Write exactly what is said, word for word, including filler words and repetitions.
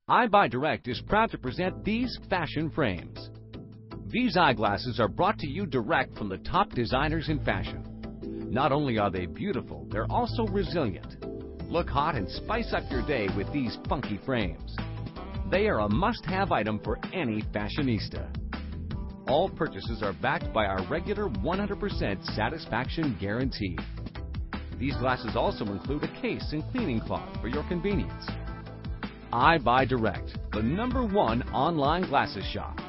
EyeBuyDirect is proud to present these fashion frames. These eyeglasses are brought to you direct from the top designers in fashion. Not only are they beautiful, they're also resilient. Look hot and spice up your day with these funky frames. They are a must-have item for any fashionista. All purchases are backed by our regular one hundred percent satisfaction guarantee. These glasses also include a case and cleaning cloth for your convenience. EyeBuyDirect, the number one online glasses shop.